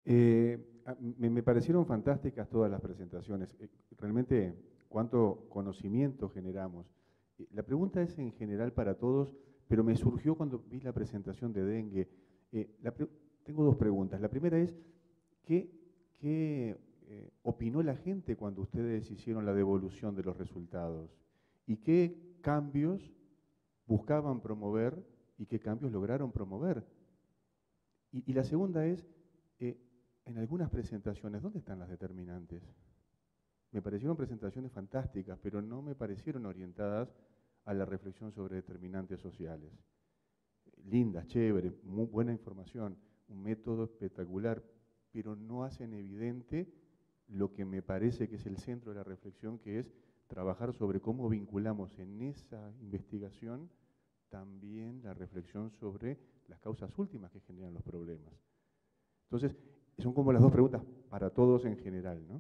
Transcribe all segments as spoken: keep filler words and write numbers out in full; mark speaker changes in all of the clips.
Speaker 1: Eh, me, me parecieron fantásticas todas las presentaciones. Eh, realmente, cuánto conocimiento generamos. Eh, la pregunta es en general para todos, pero me surgió cuando vi la presentación de dengue. Eh, la pre- tengo dos preguntas. La primera es, ¿qué, qué eh, opinó la gente cuando ustedes hicieron la devolución de los resultados? ¿Y qué cambios buscaban promover y qué cambios lograron promover? Y, y la segunda es, eh, en algunas presentaciones, ¿dónde están las determinantes? Me parecieron presentaciones fantásticas, pero no me parecieron orientadas a la reflexión sobre determinantes sociales. Lindas, chévere, muy buena información, un método espectacular, pero no hacen evidente lo que me parece que es el centro de la reflexión, que es trabajar sobre cómo vinculamos en esa investigación también la reflexión sobre las causas últimas que generan los problemas. Entonces, son como las dos preguntas para todos en general, ¿no?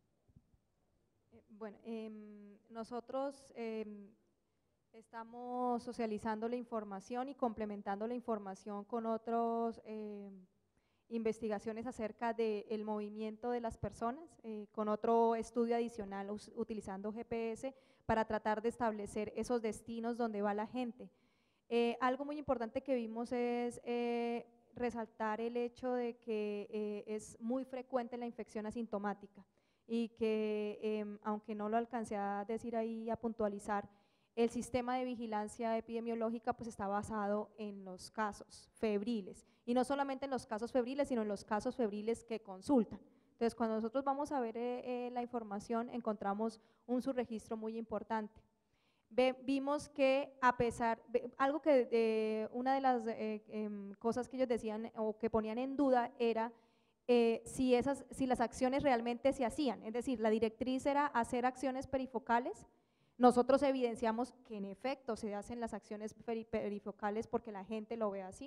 Speaker 2: Eh, Bueno, em, nosotros em, estamos socializando la información y complementando la información con otras investigaciones acerca del movimiento de las personas, eh, con otro estudio adicional us- utilizando G P S para tratar de establecer esos destinos donde va la gente. Eh, algo muy importante que vimos es eh, resaltar el hecho de que eh, es muy frecuente la infección asintomática y que, eh, aunque no lo alcancé a decir ahí, a puntualizar, el sistema de vigilancia epidemiológica pues está basado en los casos febriles, y no solamente en los casos febriles, sino en los casos febriles que consultan. Entonces, cuando nosotros vamos a ver eh, eh, la información, encontramos un subregistro muy importante. Ve, vimos que a pesar, ve, algo que de, una de las eh, eh, cosas que ellos decían o que ponían en duda era eh, si, esas, si las acciones realmente se hacían, es decir, la directriz era hacer acciones perifocales. Nosotros evidenciamos que en efecto se hacen las acciones perifocales porque la gente lo ve así.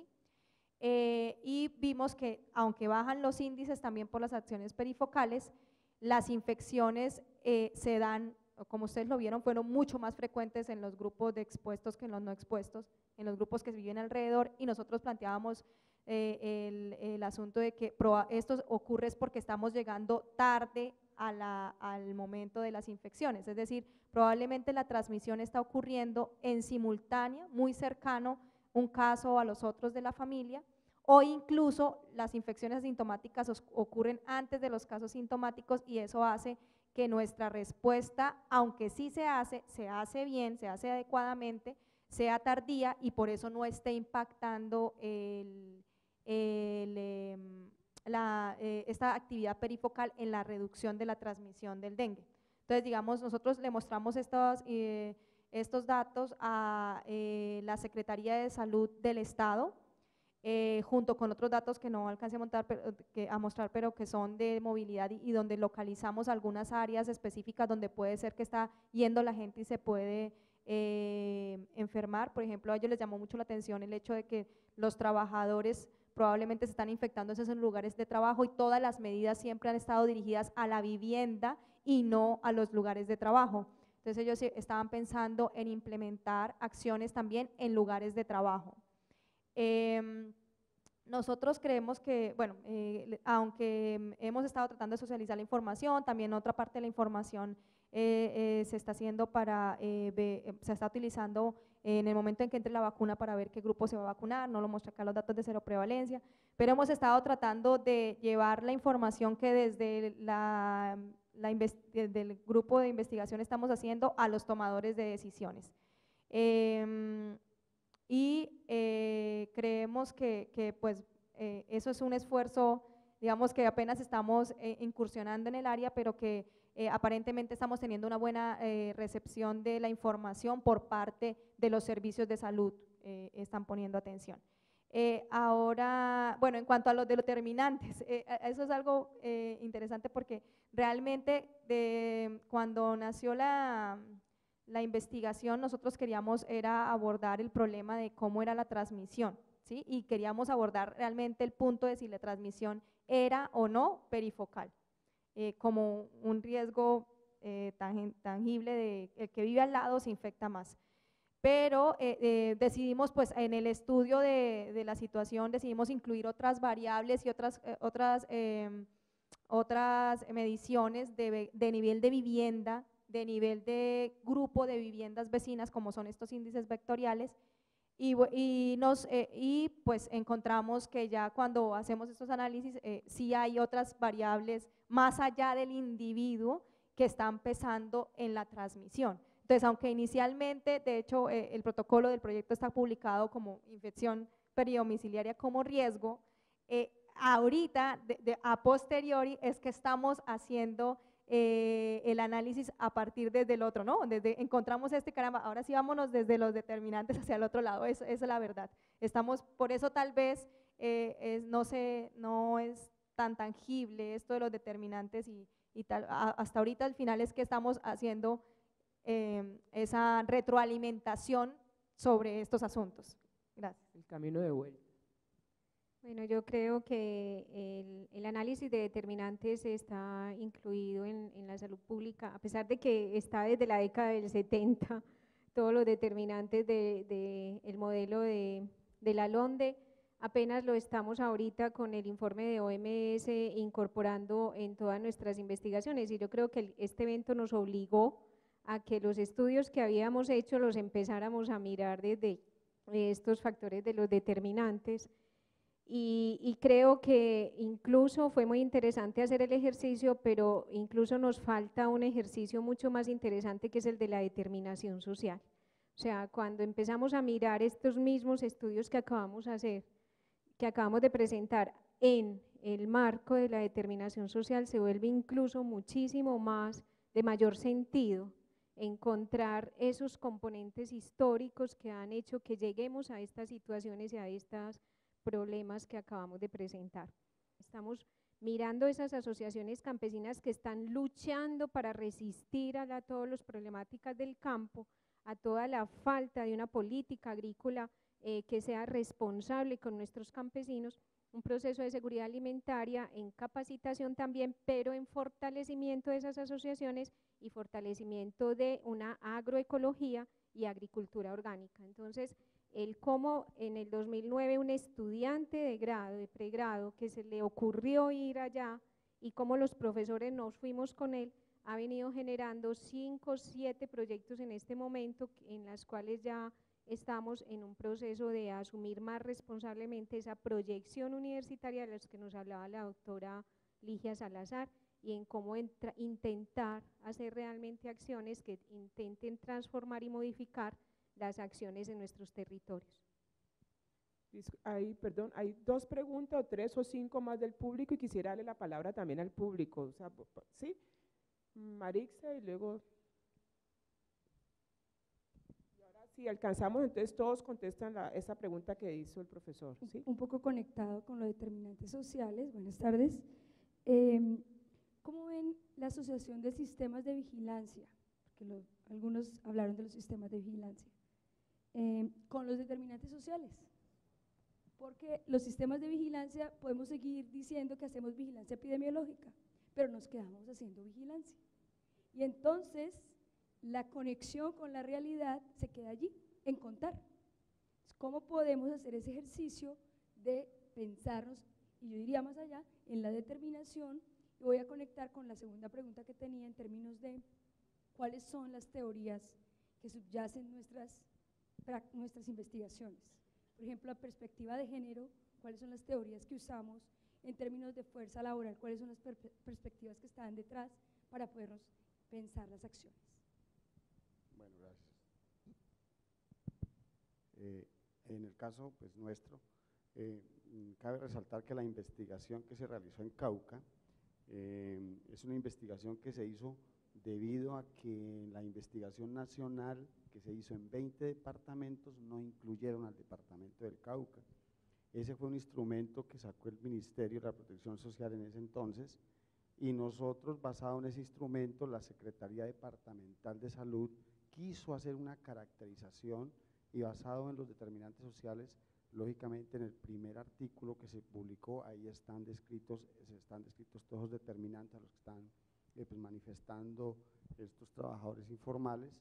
Speaker 2: Eh, y vimos que aunque bajan los índices también por las acciones perifocales, las infecciones eh, se dan, como ustedes lo vieron, fueron mucho más frecuentes en los grupos de expuestos que en los no expuestos, en los grupos que viven alrededor, y nosotros planteábamos eh, el, el asunto de que esto ocurre es porque estamos llegando tarde a la, al momento de las infecciones, es decir, probablemente la transmisión está ocurriendo en simultánea, muy cercano un caso a los otros de la familia, o incluso las infecciones asintomáticas ocurren antes de los casos sintomáticos, y eso hace que nuestra respuesta, aunque sí se hace, se hace bien, se hace adecuadamente, sea tardía y por eso no esté impactando el, el, eh, la, eh, esta actividad perifocal en la reducción de la transmisión del dengue. Entonces, digamos, nosotros le mostramos estos, eh, estos datos a eh, la Secretaría de Salud del Estado, eh, junto con otros datos que no alcancé a, montar, pero, que, a mostrar, pero que son de movilidad y, y donde localizamos algunas áreas específicas donde puede ser que está yendo la gente y se puede eh, enfermar. Por ejemplo, a ellos les llamó mucho la atención el hecho de que los trabajadores probablemente se están infectando en lugares de trabajo, y todas las medidas siempre han estado dirigidas a la vivienda y no a los lugares de trabajo. Entonces ellos estaban pensando en implementar acciones también en lugares de trabajo. Eh, nosotros creemos que, bueno, eh, aunque hemos estado tratando de socializar la información, también otra parte de la información eh, eh, se está haciendo para, eh, ve, se está utilizando en el momento en que entre la vacuna para ver qué grupo se va a vacunar. No lo muestra acá los datos de cero prevalencia, pero hemos estado tratando de llevar la información que desde la, la del grupo de investigación estamos haciendo a los tomadores de decisiones. Eh, y eh, creemos que, que pues eh, eso es un esfuerzo, digamos que apenas estamos eh, incursionando en el área, pero que eh, aparentemente estamos teniendo una buena eh, recepción de la información por parte de los servicios de salud, eh, están poniendo atención. Eh, ahora, bueno, en cuanto a los determinantes, eh, eso es algo eh, interesante porque realmente de, cuando nació la la investigación, nosotros queríamos era abordar el problema de cómo era la transmisión, ¿sí? Y queríamos abordar realmente el punto de si la transmisión era o no perifocal, eh, como un riesgo eh, tangible de el que vive al lado se infecta más. pero eh, eh, decidimos, pues en el estudio de, de la situación, decidimos incluir otras variables y otras, eh, otras, eh, otras mediciones de, de nivel de vivienda, de nivel de grupo de viviendas vecinas, como son estos índices vectoriales, y, y, nos, eh, y pues encontramos que ya cuando hacemos estos análisis, eh, sí hay otras variables más allá del individuo que están pesando en la transmisión. Entonces, aunque inicialmente, de hecho, eh, el protocolo del proyecto está publicado como infección peridomiciliaria como riesgo, eh, ahorita, de, de, a posteriori, es que estamos haciendo eh, el análisis a partir desde el otro, ¿no? Desde encontramos este, caramba, ahora sí vámonos desde los determinantes hacia el otro lado, eso, esa es la verdad. Estamos, por eso tal vez eh, es, no, se, no es tan tangible esto de los determinantes y, y tal, a, hasta ahorita al final es que estamos haciendo eh, esa retroalimentación sobre estos asuntos. Gracias.
Speaker 3: El camino de vuelta.
Speaker 4: Bueno, yo creo que el, el análisis de determinantes está incluido en, en la salud pública, a pesar de que está desde la década del setenta, todos los determinantes del de, de modelo de, de la LONDE, apenas lo estamos ahorita con el informe de O M S incorporando en todas nuestras investigaciones, y yo creo que el, este evento nos obligó a que los estudios que habíamos hecho los empezáramos a mirar desde estos factores de los determinantes. Y, y creo que incluso fue muy interesante hacer el ejercicio, pero incluso nos falta un ejercicio mucho más interesante, que es el de la determinación social. O sea, cuando empezamos a mirar estos mismos estudios que acabamos de hacer, que acabamos de presentar en el marco de la determinación social, se vuelve incluso muchísimo más de mayor sentido encontrar esos componentes históricos que han hecho que lleguemos a estas situaciones y a estos problemas que acabamos de presentar. Estamos mirando esas asociaciones campesinas que están luchando para resistir a la, todas las problemáticas del campo, a toda la falta de una política agrícola eh, que sea responsable con nuestros campesinos, un proceso de seguridad alimentaria en capacitación también, pero en fortalecimiento de esas asociaciones y fortalecimiento de una agroecología y agricultura orgánica. Entonces, el cómo en el dos mil nueve un estudiante de grado, de pregrado, que se le ocurrió ir allá y cómo los profesores nos fuimos con él, ha venido generando cinco o siete proyectos en este momento en las cuales ya estamos en un proceso de asumir más responsablemente esa proyección universitaria de las que nos hablaba la doctora Ligia Salazar y en cómo entra, intentar hacer realmente acciones que intenten transformar y modificar las acciones en nuestros territorios.
Speaker 3: Hay, perdón, hay dos preguntas o tres o cinco más del público y quisiera darle la palabra también al público. O sea, ¿sí? Marixa y luego… Y ahora sí, alcanzamos, entonces todos contestan la, esa pregunta que hizo el profesor. ¿Sí?
Speaker 5: Un poco conectado con los determinantes sociales. Buenas tardes. Eh, ¿Cómo ven la asociación de sistemas de vigilancia? Porque lo, algunos hablaron de los sistemas de vigilancia. Eh, con los determinantes sociales, porque los sistemas de vigilancia podemos seguir diciendo que hacemos vigilancia epidemiológica, pero nos quedamos haciendo vigilancia. Y entonces la conexión con la realidad se queda allí, en contar. ¿Cómo podemos hacer ese ejercicio de pensarnos, y yo diría más allá, en la determinación? Y voy a conectar con la segunda pregunta que tenía en términos de cuáles son las teorías que subyacen nuestras nuestras investigaciones. Por ejemplo, la perspectiva de género, cuáles son las teorías que usamos en términos de fuerza laboral, cuáles son las per perspectivas que están detrás para podernos pensar las acciones.
Speaker 6: Bueno, gracias. Eh, en el caso pues, nuestro, eh, cabe resaltar que la investigación que se realizó en Cauca eh, es una investigación que se hizo debido a que la investigación nacional que se hizo en veinte departamentos no incluyeron al departamento del Cauca. Ese fue un instrumento que sacó el Ministerio de la Protección Social en ese entonces y nosotros, basado en ese instrumento, la Secretaría Departamental de Salud quiso hacer una caracterización y basado en los determinantes sociales, lógicamente en el primer artículo que se publicó, ahí están descritos, están descritos todos los determinantes a los que están eh, pues manifestando estos trabajadores informales.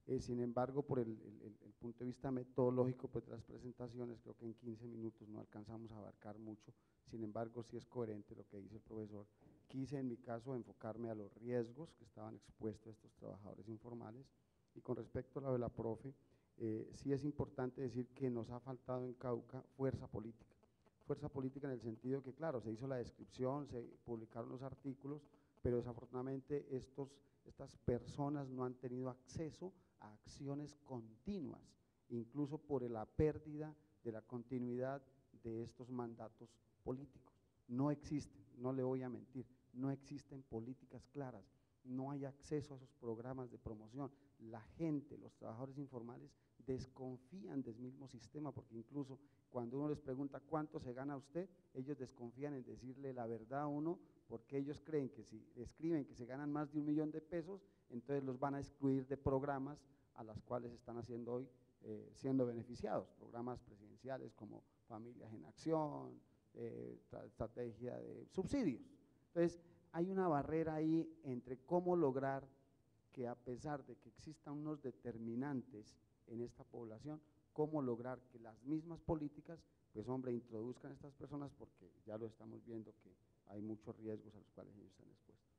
Speaker 6: Eh, sin embargo, por el, el, el punto de vista metodológico pues, de las presentaciones, creo que en quince minutos no alcanzamos a abarcar mucho. Sin embargo, sí es coherente lo que dice el profesor. Quise en mi caso enfocarme a los riesgos que estaban expuestos estos trabajadores informales. Y con respecto a lo de la profe, eh, sí es importante decir que nos ha faltado en Cauca fuerza política. Fuerza política en el sentido que, claro, se hizo la descripción, se publicaron los artículos, pero desafortunadamente estos, estas personas no han tenido acceso a acciones continuas, incluso por la pérdida de la continuidad de estos mandatos políticos. No existen, no le voy a mentir, no existen políticas claras, no hay acceso a esos programas de promoción. La gente, los trabajadores informales desconfían del mismo sistema, porque incluso cuando uno les pregunta cuánto se gana usted, ellos desconfían en decirle la verdad a uno, porque ellos creen que si escriben que se ganan más de un millón de pesos, entonces los van a excluir de programas a las cuales están haciendo hoy, eh, siendo beneficiados, programas presidenciales como Familias en Acción, eh, estrategia de subsidios. Entonces, hay una barrera ahí entre cómo lograr que a pesar de que existan unos determinantes en esta población, cómo lograr que las mismas políticas, pues hombre, introduzcan a estas personas, porque ya lo estamos viendo que hay muchos riesgos a los cuales ellos están expuestos.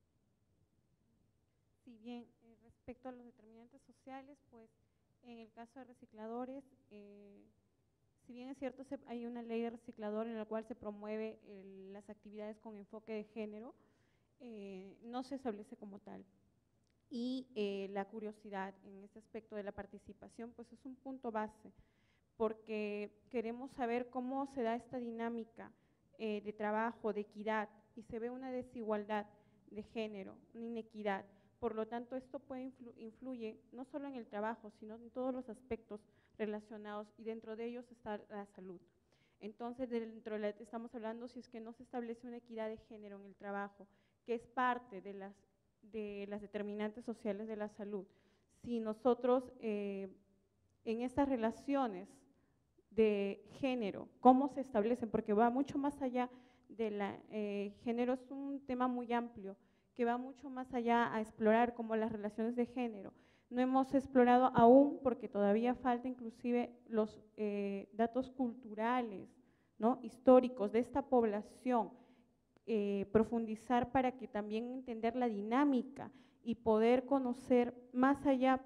Speaker 7: Si bien, eh, respecto a los determinantes sociales, pues en el caso de recicladores, eh, si bien es cierto, se, hay una ley de reciclador en la cual se promueve eh, las actividades con enfoque de género, eh, no se establece como tal. Y eh, la curiosidad en este aspecto de la participación, pues es un punto base, porque queremos saber cómo se da esta dinámica eh, de trabajo, de equidad, y se ve una desigualdad de género, una inequidad. Por lo tanto, esto puede influ influye no solo en el trabajo, sino en todos los aspectos relacionados, y dentro de ellos está la salud. Entonces, dentro de la, estamos hablando si es que no se establece una equidad de género en el trabajo, que es parte de las, de las determinantes sociales de la salud. Si nosotros eh, en estas relaciones de género, ¿cómo se establecen? Porque va mucho más allá de la, eh, género es un tema muy amplio, que va mucho más allá a explorar como las relaciones de género. No hemos explorado aún, porque todavía falta inclusive los eh, datos culturales, ¿no?, históricos de esta población, eh, profundizar para que también entender la dinámica y poder conocer más allá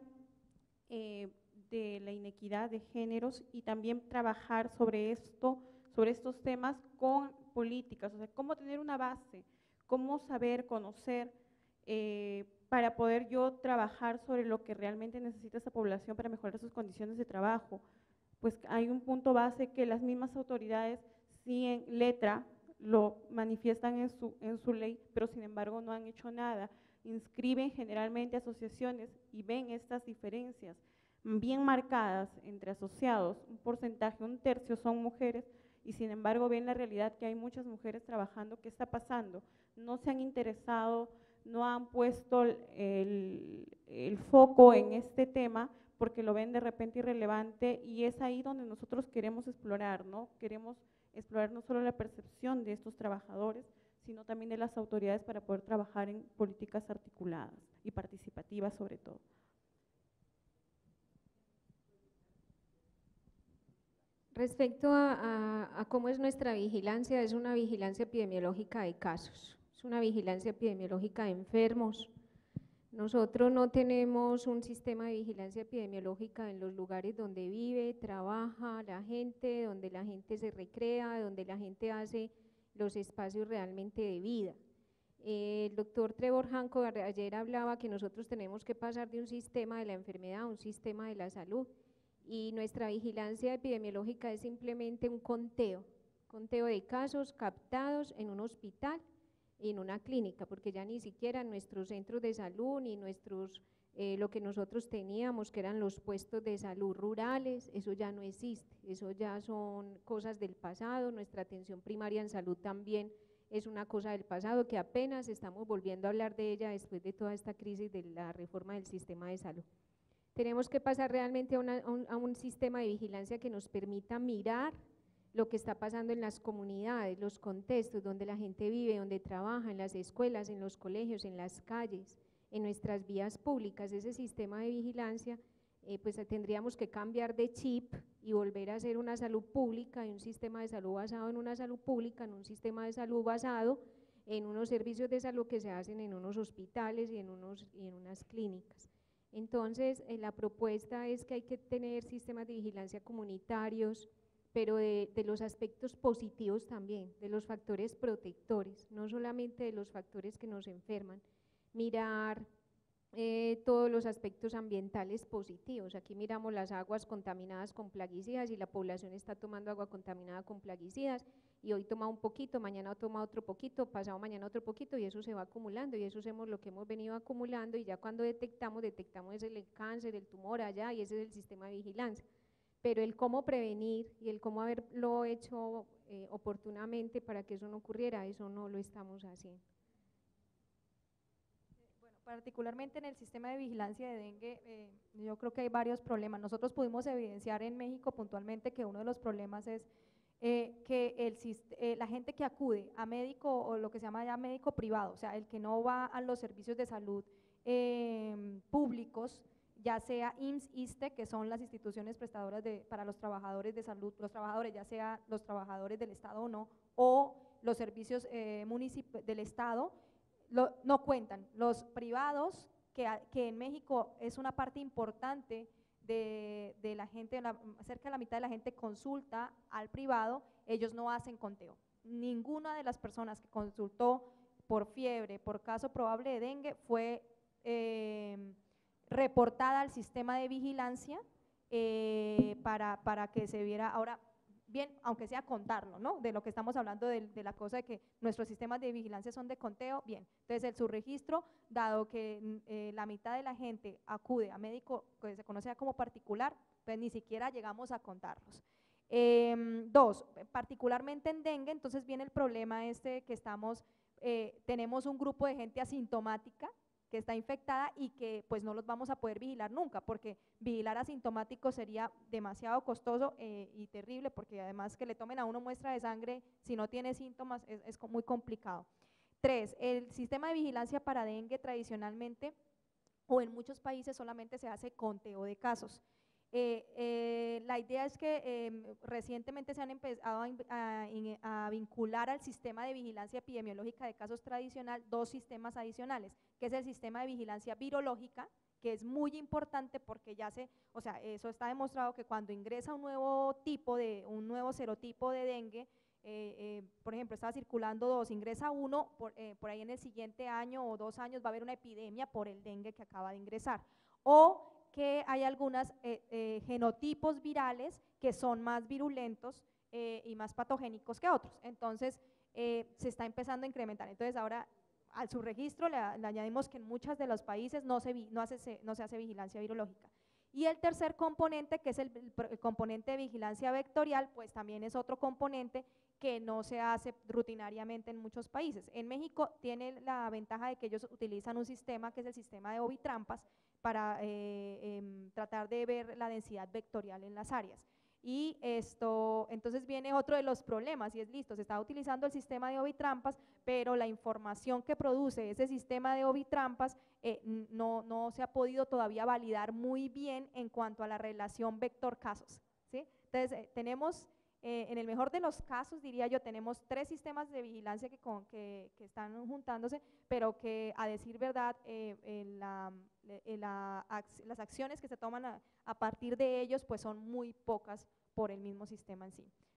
Speaker 7: eh, de la inequidad de géneros, y también trabajar sobre esto, sobre estos temas con políticas, o sea, cómo tener una base, cómo saber, conocer, eh, para poder yo trabajar sobre lo que realmente necesita esta población para mejorar sus condiciones de trabajo. Pues hay un punto base que las mismas autoridades sí en letra lo manifiestan en su, en su ley, pero sin embargo no han hecho nada. Inscriben generalmente asociaciones y ven estas diferencias bien marcadas entre asociados, un porcentaje, un tercio son mujeres, y sin embargo ven la realidad que hay muchas mujeres trabajando. ¿Qué está pasando? No se han interesado, no han puesto el, el foco en este tema porque lo ven de repente irrelevante, y es ahí donde nosotros queremos explorar, ¿no? Queremos explorar no solo la percepción de estos trabajadores, sino también de las autoridades para poder trabajar en políticas articuladas y participativas sobre todo.
Speaker 4: Respecto a, a, a cómo es nuestra vigilancia, es una vigilancia epidemiológica de casos, es una vigilancia epidemiológica de enfermos. Nosotros no tenemos un sistema de vigilancia epidemiológica en los lugares donde vive, trabaja la gente, donde la gente se recrea, donde la gente hace los espacios realmente de vida. Eh, el doctor Trevor Hancock ayer hablaba que nosotros tenemos que pasar de un sistema de la enfermedad a un sistema de la salud, y nuestra vigilancia epidemiológica es simplemente un conteo, conteo de casos captados en un hospital y en una clínica, porque ya ni siquiera nuestros centros de salud ni nuestros, eh, lo que nosotros teníamos, que eran los puestos de salud rurales, eso ya no existe, eso ya son cosas del pasado. Nuestra atención primaria en salud también es una cosa del pasado, que apenas estamos volviendo a hablar de ella después de toda esta crisis de la reforma del sistema de salud. Tenemos que pasar realmente a, una, a, un, a un sistema de vigilancia que nos permita mirar lo que está pasando en las comunidades, los contextos donde la gente vive, donde trabaja, en las escuelas, en los colegios, en las calles, en nuestras vías públicas. Ese sistema de vigilancia, eh, pues tendríamos que cambiar de chip y volver a hacer una salud pública y un sistema de salud basado en una salud pública, en un sistema de salud basado en unos servicios de salud que se hacen en unos hospitales y en, unos, y en unas clínicas. Entonces, eh, la propuesta es que hay que tener sistemas de vigilancia comunitarios, pero de, de los aspectos positivos también, de los factores protectores, no solamente de los factores que nos enferman, mirar eh, todos los aspectos ambientales positivos. Aquí miramos las aguas contaminadas con plaguicidas y la población está tomando agua contaminada con plaguicidas y hoy toma un poquito, mañana toma otro poquito, pasado mañana otro poquito y eso se va acumulando y eso es lo que hemos venido acumulando y ya cuando detectamos, detectamos el cáncer, el tumor allá y ese es el sistema de vigilancia. Pero el cómo prevenir y el cómo haberlo hecho eh, oportunamente para que eso no ocurriera, eso no lo estamos haciendo.
Speaker 2: Bueno, particularmente en el sistema de vigilancia de dengue, eh, yo creo que hay varios problemas. Nosotros pudimos evidenciar en México puntualmente que uno de los problemas es eh, que el, eh, la gente que acude a médico o lo que se llama ya médico privado, o sea, el que no va a los servicios de salud eh, públicos, ya sea I M S S, ISSSTE, que son las instituciones prestadoras de, para los trabajadores de salud, los trabajadores, ya sea los trabajadores del Estado o no, o los servicios eh, del Estado, lo, no cuentan. Los privados, que, que en México es una parte importante de, de la gente, la, cerca de la mitad de la gente consulta al privado, ellos no hacen conteo. Ninguna de las personas que consultó por fiebre, por caso probable de dengue, fue eh, reportada al sistema de vigilancia eh, para, para que se viera, ahora bien, aunque sea contarlo, ¿no? De lo que estamos hablando de, de la cosa de que nuestros sistemas de vigilancia son de conteo, bien, entonces el subregistro, dado que eh, la mitad de la gente acude a médico que se conoce como particular, pues ni siquiera llegamos a contarlos. Eh, dos, particularmente en dengue, entonces viene el problema este que estamos, eh, tenemos un grupo de gente asintomática que está infectada y que pues no los vamos a poder vigilar nunca, porque vigilar asintomáticos sería demasiado costoso eh, y terrible, porque además que le tomen a uno muestra de sangre si no tiene síntomas es, es muy complicado. Tres, el sistema de vigilancia para dengue tradicionalmente o en muchos países solamente se hace conteo de casos. Eh, eh, la idea es que eh, recientemente se han empezado a, a, a vincular al sistema de vigilancia epidemiológica de casos tradicional dos sistemas adicionales, que es el sistema de vigilancia virológica, que es muy importante porque ya se, o sea, eso está demostrado que cuando ingresa un nuevo tipo de, un nuevo serotipo de dengue, eh, eh, por ejemplo, estaba circulando dos, ingresa uno, por, eh, por ahí en el siguiente año o dos años va a haber una epidemia por el dengue que acaba de ingresar, o que hay algunos eh, eh, genotipos virales que son más virulentos eh, y más patogénicos que otros, entonces eh, se está empezando a incrementar. Entonces ahora al subregistro le, le añadimos que en muchos de los países no se, no, hace, no se hace vigilancia virológica. Y el tercer componente, que es el, el componente de vigilancia vectorial, pues también es otro componente que no se hace rutinariamente en muchos países. En México tiene la ventaja de que ellos utilizan un sistema que es el sistema de ovitrampas para eh, eh, tratar de ver la densidad vectorial en las áreas. Y esto, entonces viene otro de los problemas y es listo, se está utilizando el sistema de ovitrampas, pero la información que produce ese sistema de ovitrampas eh, no, no se ha podido todavía validar muy bien en cuanto a la relación vector-casos, ¿sí? Entonces eh, tenemos, eh, en el mejor de los casos diría yo, tenemos tres sistemas de vigilancia que, con, que, que están juntándose, pero que a decir verdad, eh, en la, en la, las acciones que se toman a, a partir de ellos pues son muy pocas por el mismo sistema en sí.